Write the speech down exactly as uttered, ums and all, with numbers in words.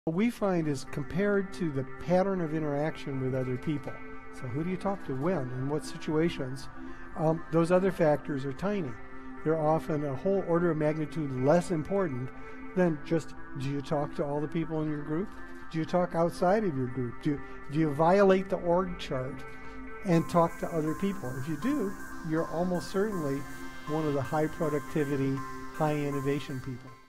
What we find is compared to the pattern of interaction with other people. So who do you talk to when, in what situations? Um, those other factors are tiny. They're often a whole order of magnitude less important than just, do you talk to all the people in your group? Do you talk outside of your group? Do, do you violate the org chart and talk to other people? If you do, you're almost certainly one of the high productivity, high innovation people.